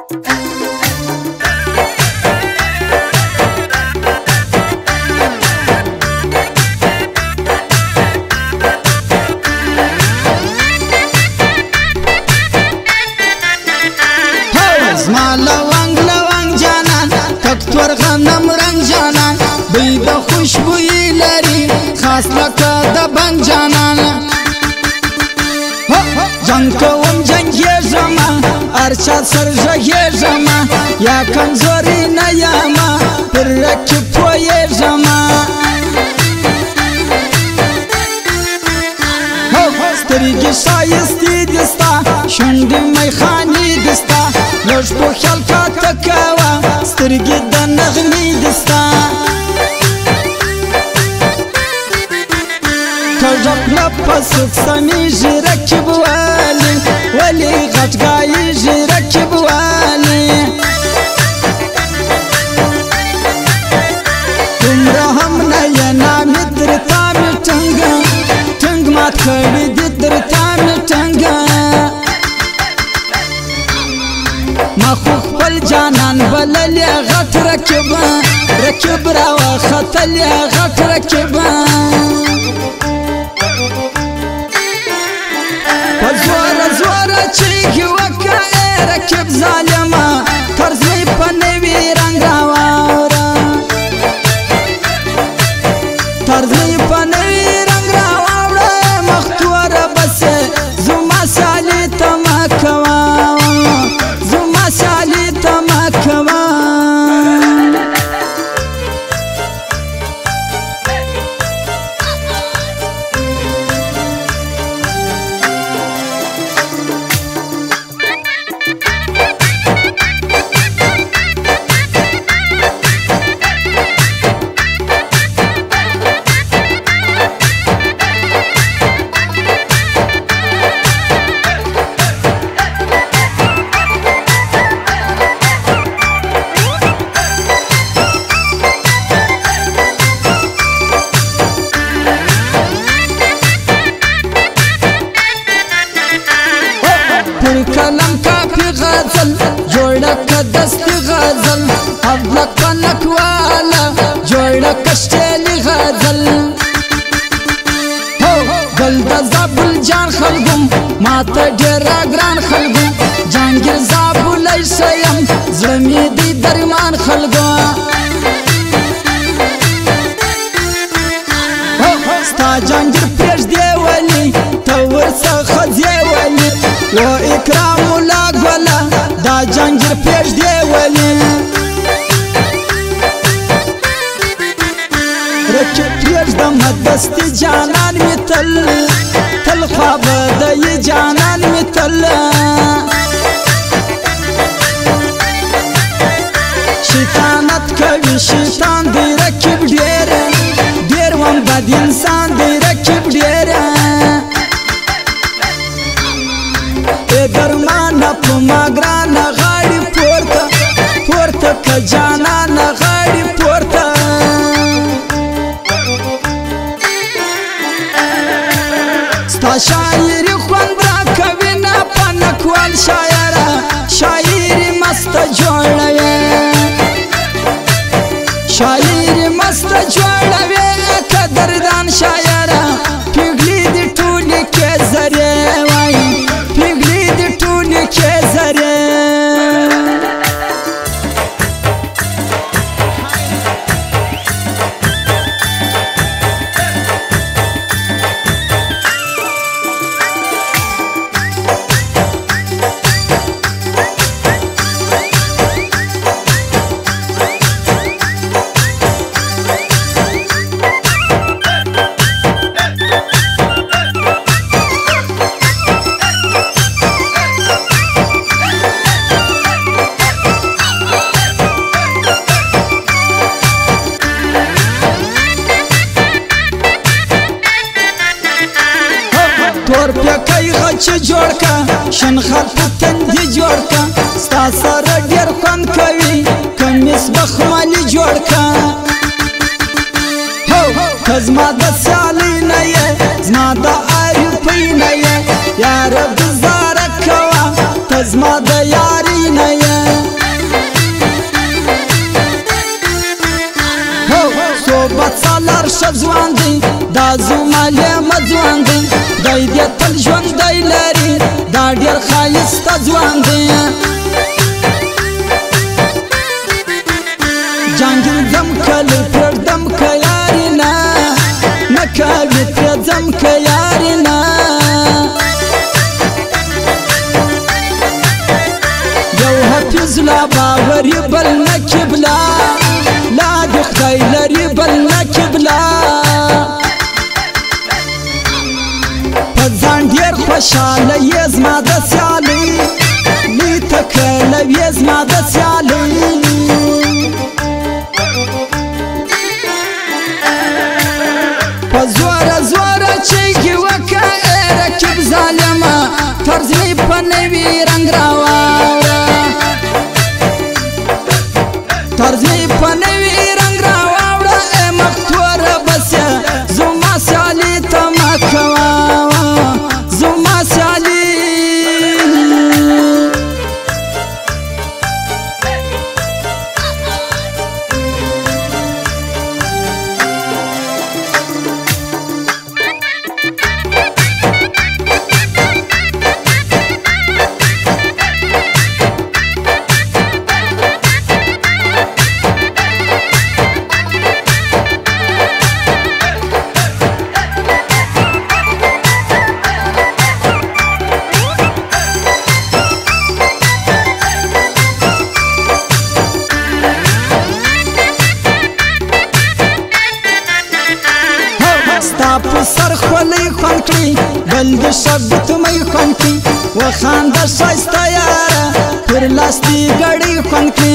زما لونگ لونگ جانان تکتور غنم رنگ جانان بوی د خوشبویی لري خاص لکه د بنګ جانان جنگ کوم جنګېږم هر چا سر غږېږم یا کمزوري نه یم پر رقیب پوهېږم سترګې ښایستې دي ستا شونډې میخانې دي ستا لږ پوښل کاته کوه سترګې د نغمې دي ستا کږه خوله په سوک سمیږي رقیب والي ولې غټګایېږي رقیب والي دومره هم نه یې نامې در تا مې ټنګ مات کړي دي در تا مې ټنګه ما خو خپل جانان بللی غټ رقیب راوختلی غټ رقیب په زوره چیغې وکړې رقیب ظالمه طرز مې په نوي رنګ راواړه طرز مې په نوي رنګ راواړه مختوره بسې زما سیالي ته مه کوه زما سیالي ته مه کوه کلم کافی غزل جوړه که دستی غزل ابلک پنک والا جوړه که شټیلی غزل ګل د زابل جان خلګم ماته ډېره ګران خلګم جانګیر زابلی شیم زړه مې دی درمان خلګو ستا جانګیر پرېږدې ولې ته ورڅخه ځې ولې و اکرام لا ګوله دا جانګیر پرېږدې ولې رقیب پرېږدمه دستي جانان مې تل خوا به دی جانان مې تل شیطانت کوي شیطان دی رقیب ډېر وم بد انسان دی رقیب ډېر درمانه په ما ګرانه غاړې پورته که جانانه غاړې پورته ستا شاعري خوند راکوي نه په نکوال شاعره شاعري مسته جوړوي شاعري مسته جوړوي قدردان شاعره پیغلې دي ټولې کې زرې وایي پیغلې دي ټولې کې زرې تور پکای غچ جوړ کا شن خط تندې جوړ کا ستا سره ډېر خوند کوي کمیس بخمالي جوړ کا ته زما د سیالۍ نه یې زما د عارفۍ نه یې یاره ګزاره کوه ته زما د یارۍ نه یې ځوان دی دا زمالې مځوان دی دی دې تل ژوندی لري دا ډېر ښایسته ځوان دی جانګیر ځم کله پرېږدم که یاري نه نه کوي پرې ځم که یاري نه یو حفیظ لا باوري بل نه قبله لا د خدای لري بل نه قبله په ځان ډېر خوشحاله یې زما د سیالۍ لوی تکله وې زما د سیالۍ په زوره زوره چیږي وکه ای رقیب ظالمه طرز مې په نوي رنګ راواړه طرز مې په نوي رنګ راواړه ای مختوره بس زما سیالي ته مه کوه زما سیالي په سر خولۍ خوند کړي بل د شګوت مې خوند کړي وخانده ښایسته یاره پر لاس دې ګړۍ خوند کړي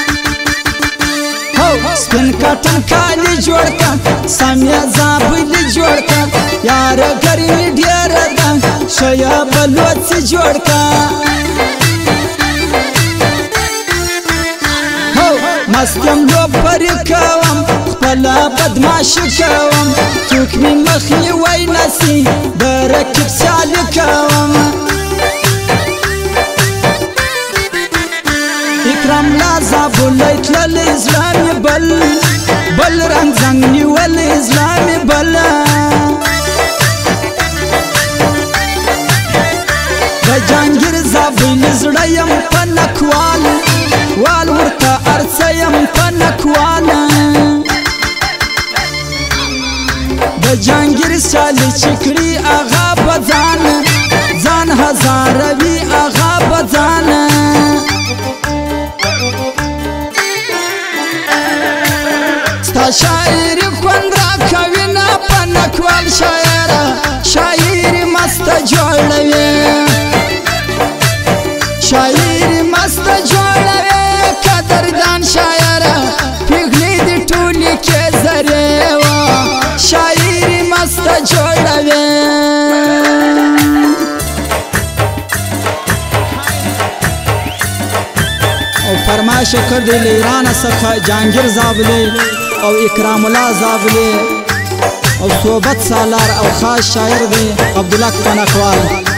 سپین کاټن کالي جوړ کړه سم یې زابلي جوړ کړه یاره ګرمي ډېره ده ښه بلوڅې جوړ کړه مست یم لوبرې کوم خپله بدماشي کوم څوک مې مخنیوی نسي د رقیب سیالي کوم اکرام لا زابلی تللی زړه مې بل رنګ زنګ نیولی زړه مې بل د جانګیر زابلی زړه یم په نکوال وال ورته ارڅه یم په نکواله د جانګیر سیالي چې کړي هغه به ځان هزاروي هغه به ځان ستا شاعري خوند راکوي نه په نکوال شاعره شاعري مسته جوړوي شاعري مسته جوړوي قدردان شاعره پیغلې دې ټولې کې زرې وه شاعري مسته جوړوي او فرمایش کړی له ایران څخه جانګیر زابلی او اکرام الله زابلی او صحبت سالار او خاص شاعر دی عبدالله کنکوال